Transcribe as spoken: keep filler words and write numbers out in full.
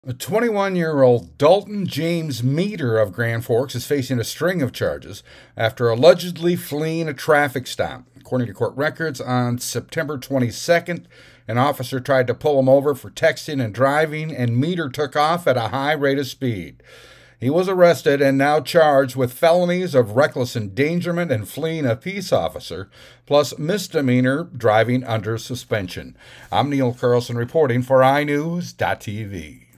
A twenty-one-year-old Dalton James Meter of Grand Forks is facing a string of charges after allegedly fleeing a traffic stop. According to court records, on September twenty-second, an officer tried to pull him over for texting and driving, and Meter took off at a high rate of speed. He was arrested and now charged with felonies of reckless endangerment and fleeing a peace officer, plus misdemeanor driving under suspension. I'm Neil Carlson reporting for i news dot t v.